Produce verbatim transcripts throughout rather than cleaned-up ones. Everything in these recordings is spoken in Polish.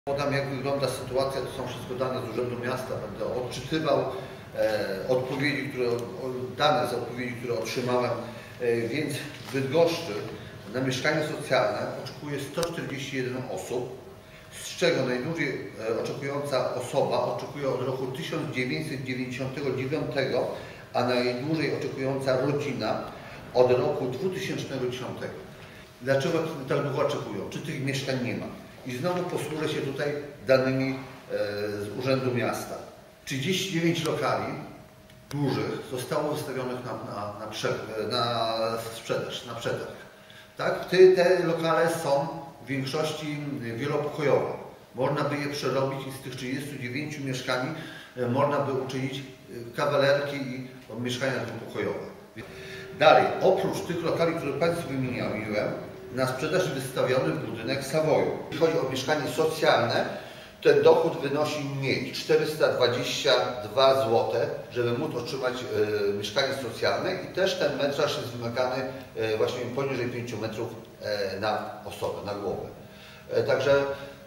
Podam, jak wygląda sytuacja, to są wszystko dane z Urzędu Miasta. Będę odczytywał e, odpowiedzi, które, dane z odpowiedzi, które otrzymałem. E, więc w Bydgoszczy na mieszkanie socjalne oczekuje sto czterdzieści jeden osób, z czego najdłużej e, oczekująca osoba oczekuje od roku tysiąc dziewięćset dziewięćdziesiątego dziewiątego, a najdłużej oczekująca rodzina od roku dwutysięcznego dziesiątego. Dlaczego tak długo oczekują? Czy tych mieszkań nie ma? I znowu posłużę się tutaj danymi z Urzędu Miasta. trzydzieści dziewięć lokali dużych zostało wystawionych na, na, na, prze, na sprzedaż, na przetarg. Tak? Te, te lokale są w większości wielopokojowe. Można by je przerobić i z tych trzydziestu dziewięciu mieszkań można by uczynić kawalerki i mieszkania dwupokojowe. Dalej, oprócz tych lokali, które Państwu wymieniłem, na sprzedaż wystawiony budynek Savoyu. Jeśli chodzi o mieszkanie socjalne, ten dochód wynosi mniej, czterysta dwadzieścia dwa złote, żeby móc otrzymać e, mieszkanie socjalne i też ten metraż jest wymagany e, właśnie poniżej pięciu metrów e, na osobę, na głowę. E, także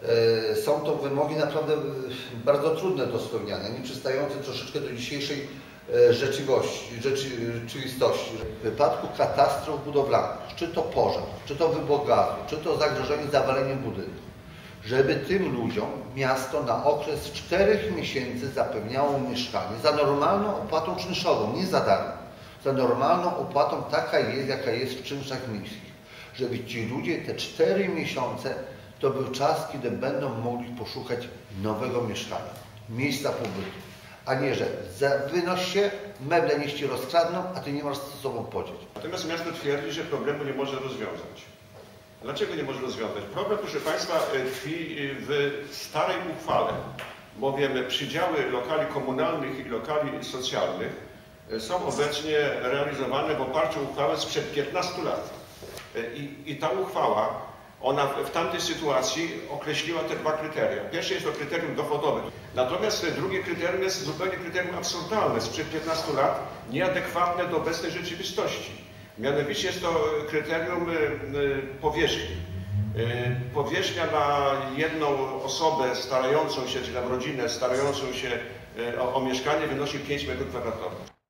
e, są to wymogi naprawdę bardzo trudne do spełniania, nie przystające troszeczkę do dzisiejszej Rzeczywistości, rzeczywistości. W wypadku katastrof budowlanych, czy to pożar, czy to wybuch gazu, czy to zagrożenie zawaleniem budynku, żeby tym ludziom miasto na okres czterech miesięcy zapewniało mieszkanie za normalną opłatą czynszową, nie za darmo, za normalną opłatą, taka jest, jaka jest w czynszach miejskich. Żeby ci ludzie te cztery miesiące to był czas, kiedy będą mogli poszukać nowego mieszkania, miejsca pobytu. A nie, że wynoś się, meble niech ci rozkradną, a ty nie masz z sobą podzieć. Natomiast miasto twierdzi, że problemu nie może rozwiązać. Dlaczego nie może rozwiązać? Problem, proszę Państwa, tkwi w starej uchwale, bowiem przydziały lokali komunalnych i lokali socjalnych są obecnie realizowane w oparciu o uchwałę sprzed piętnastu lat. I, i ta uchwała, ona w tamtej sytuacji określiła te dwa kryteria. Pierwsze jest to kryterium dochodowe. Natomiast drugie kryterium jest zupełnie kryterium absurdalne, sprzed piętnastu lat, nieadekwatne do obecnej rzeczywistości. Mianowicie jest to kryterium powierzchni. Powierzchnia na jedną osobę starającą się, czy na rodzinę starającą się o, o mieszkanie wynosi pięć metrów kwadratowych.